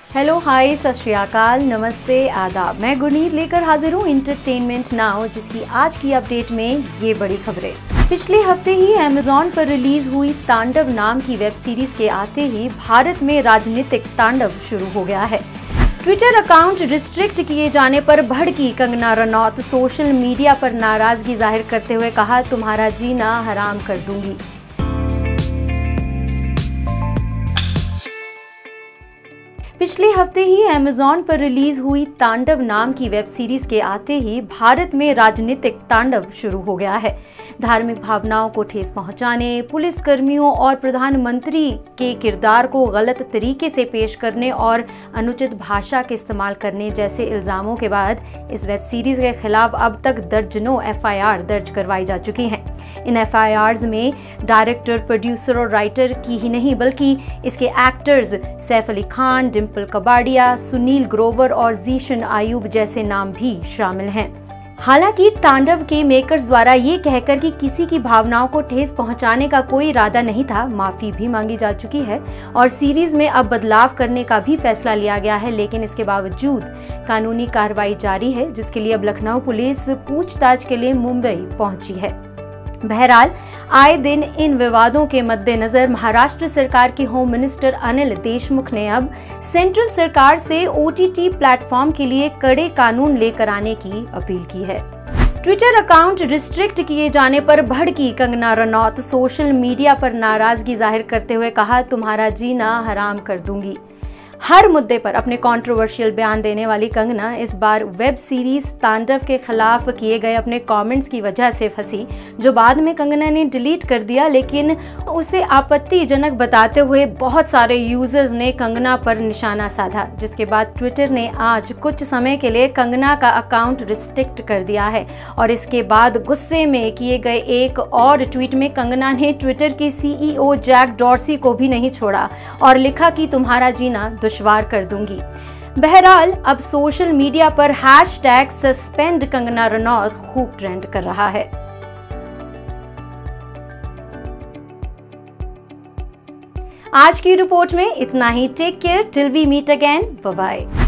Hello hi सत श्री अकाल नमस्ते आदाब। मैं गुरनीत लेकर हाजिर हूँ एंटरटेनमेंट नाउ, जिसकी आज की अपडेट में ये बड़ी खबरें। पिछले हफ्ते ही अमेज़न पर रिलीज हुई तांडव नाम की वेब सीरीज के आते ही भारत में राजनीतिक तांडव शुरू हो गया है। ट्विटर अकाउंट रिस्ट्रिक्ट किए जाने पर भड़की कंगना रनौत, सोशल मीडिया पर नाराजगी जाहिर करते हुए कहा, तुम्हारा जीना हराम कर दूंगी। पिछले हफ्ते ही अमेज़न पर रिलीज हुई तांडव नाम की वेब सीरीज के आते ही भारत में राजनीतिक तांडव शुरू हो गया है। धार्मिक भावनाओं को ठेस पहुंचाने, पुलिस कर्मियों और प्रधानमंत्री के किरदार को गलत तरीके से पेश करने और अनुचित भाषा के इस्तेमाल करने जैसे इल्जामों के बाद इस वेब सीरीज के खिलाफ अब तक दर्जनों FIR दर्ज करवाई जा चुकी हैं। इन FIRs में डायरेक्टर, प्रोड्यूसर और राइटर की ही नहीं बल्कि इसके एक्टर्स सैफ अली खान, डिम्पल कबाड़िया, सुनील ग्रोवर और जीशन आयुब जैसे नाम भी शामिल हैं। हालांकि तांडव के मेकर्स द्वारा ये कहकर कि किसी की भावनाओं को ठेस पहुंचाने का कोई इरादा नहीं था, माफी भी मांगी जा चुकी है और सीरीज में अब बदलाव करने का भी फैसला लिया गया है। लेकिन इसके बावजूद कानूनी कार्रवाई जारी है, जिसके लिए अब लखनऊ पुलिस पूछताछ के लिए मुंबई पहुंची है। बहरहाल आए दिन इन विवादों के मद्देनजर महाराष्ट्र सरकार के होम मिनिस्टर अनिल देशमुख ने अब सेंट्रल सरकार से OTT प्लेटफॉर्म के लिए कड़े कानून लेकर आने की अपील की है। ट्विटर अकाउंट रिस्ट्रिक्ट किए जाने पर भड़की कंगना रनौत, सोशल मीडिया पर नाराजगी जाहिर करते हुए कहा, तुम्हारा जीना हराम कर दूंगी। हर मुद्दे पर अपने कंट्रोवर्शियल बयान देने वाली कंगना इस बार वेब सीरीज तांडव के खिलाफ किए गए अपने कमेंट्स की वजह से फंसी, जो बाद में कंगना ने डिलीट कर दिया। लेकिन उसे आपत्तिजनक बताते हुए बहुत सारे यूजर्स ने कंगना पर निशाना साधा, जिसके बाद ट्विटर ने आज कुछ समय के लिए कंगना का अकाउंट रिस्ट्रिक्ट कर दिया है। और इसके बाद गुस्से में किए गए एक और ट्वीट में कंगना ने ट्विटर की CEO जैक डॉर्सी को भी नहीं छोड़ा और लिखा कि तुम्हारा जीना दुश्वार कर दूंगी। बहरहाल अब सोशल मीडिया पर #सस्पेंड कंगना रनौत खूब ट्रेंड कर रहा है। आज की रिपोर्ट में इतना ही। Take care till we meet again, bye bye.